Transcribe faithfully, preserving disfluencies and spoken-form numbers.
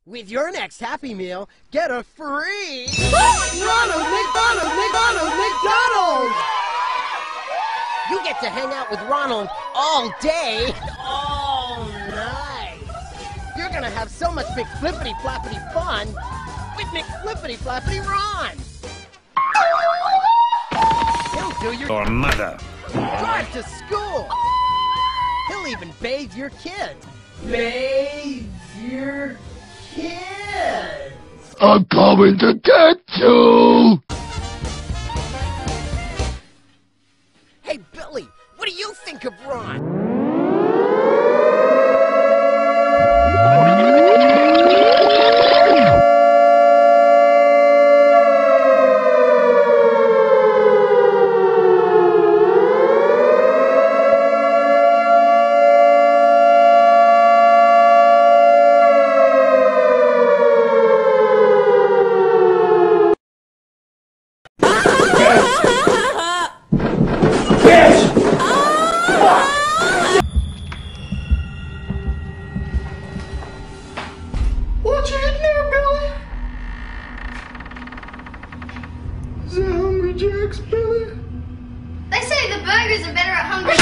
With your next Happy Meal, get a free Ronald McDonald, McDonald, McDonald! You get to hang out with Ronald all day, all night. You're gonna have so much McFlippity-flappity fun with McFlippity-flappity Ron. He'll do your, your mother. Drive to school. He'll even bathe your kids. Bathe your kids. I'm coming to get you! Hey, Billy, what do you think of Ron? What you eating there, Billy? Is that Hungry Jack's, Billy? They say the burgers are better at Hungry